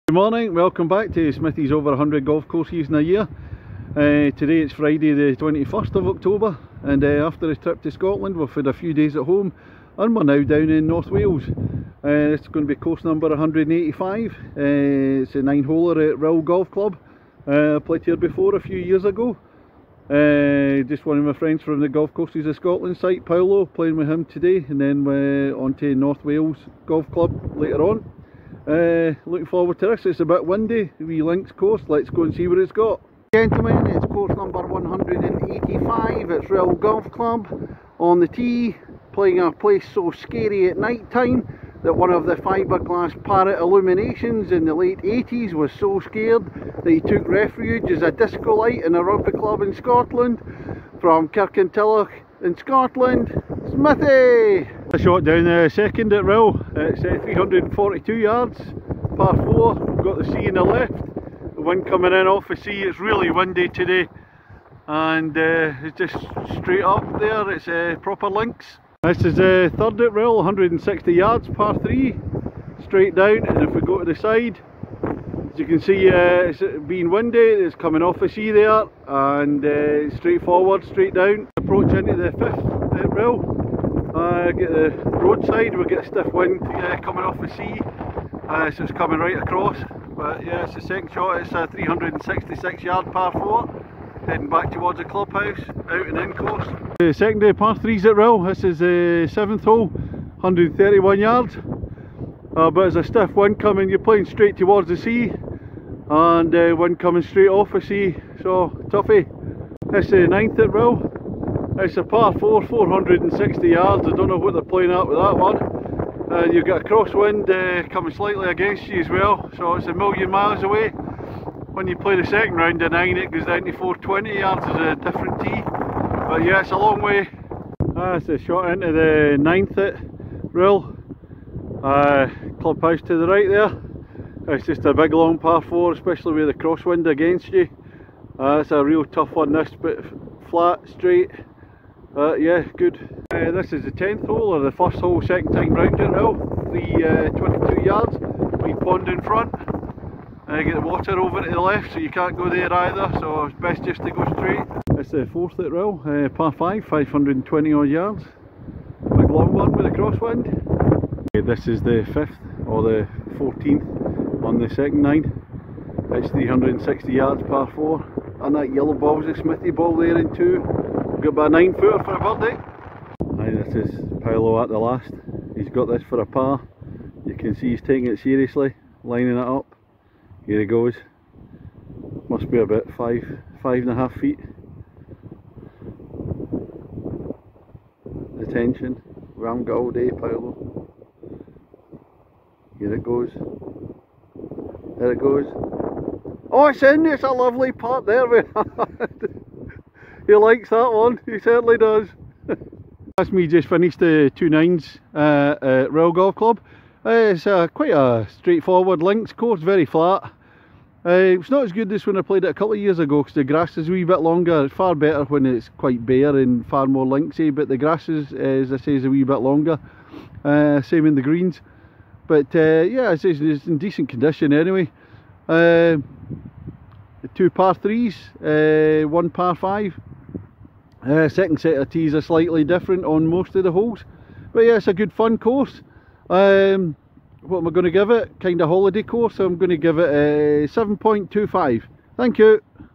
Good morning, welcome back to Smithy's Over 100 Golf Courses in a Year. Today it's Friday the 21st of October, and after a trip to Scotland we've had a few days at home and we're now down in North Wales. It's going to be course number 185. It's a 9-holer at Rill Golf Club. I played here before a few years ago. Just one of my friends from the Golf Courses of Scotland site, Paolo, playing with him today, and then on to North Wales Golf Club later on. Looking forward to this. It's a bit windy, wee links course. Let's go and see what it's got. Gentlemen, it's course number 185. It's Rill Golf Club on the tee, playing a place so scary at night time that one of the fiberglass Parrot illuminations in the late 80s was so scared that he took refuge as a disco light in a rugby club in Scotland. From Kirkintilloch in Scotland, Smithy! A shot down the second at Rill. It's 342 yards, par 4. We've got the sea in the left, the wind coming in off the sea. It's really windy today, and it's just straight up there. It's proper links. This is the third at Rill, 160 yards, par 3, straight down. And if we go to the side, as you can see, it's being windy, it's coming off the sea there, and straight forward, straight down. Approach into the fifth at Rill. Get the roadside, we get a stiff wind coming off the sea, so it's coming right across. But yeah, it's the second shot. It's a 366 yard par 4, heading back towards the clubhouse, out and in course. The second day par 3's at Rill. This is the 7th hole, 131 yards. But there's a stiff wind coming. You're playing straight towards the sea, and wind coming straight off the sea, so toughie. This is the 9th at Rill. It's a par 4, 460 yards. I don't know what they're playing at with that one. And you've got a crosswind coming slightly against you as well, so it's a million miles away. When you play the second round of 9, it goes down to 420 yards as a different tee. But yeah, it's a long way. That's a shot into the 9th at Rill. Clubhouse to the right there. It's just a big long par 4, especially with the crosswind against you. It's a real tough one, this, but flat, straight. Yeah, good. This is the 10th hole, or the first hole, second time round at Rill. 22 yards, wee pond in front. Get the water over to the left, so you can't go there either, so it's best just to go straight. It's the 4th at Rill, par 5, 520 odd yards. Big long one with a crosswind. This is the 5th, or the 14th on the second 9. It's 360 yards, par 4. And that yellow ball's a Smithy ball there in 2. We've got about a 9-footer for a birdie. Aye, this is Paolo at the last. He's got this for a par. You can see he's taking it seriously, lining it up. Here he goes. Must be about 5.5 feet. The tension. We haven't got all day, Paolo. Here it goes. There it goes. Oh, it's in! It's a lovely part there. He likes that one. He certainly does. That's me just finished the 2 9s at Rill Golf Club. It's quite a straightforward links course, very flat. It's not as good as when I played it a couple of years ago because the grass is a wee bit longer. It's far better when it's quite bare and far more linksy, but the grass is, as I say, is a wee bit longer. Same in the greens. But yeah, it's in decent condition anyway. 2 par 3s, 1 par 5. Second set of tees are slightly different on most of the holes, but yeah, it's a good fun course. What am I going to give it? Kind of holiday course, so I'm going to give it a 7.25. Thank you.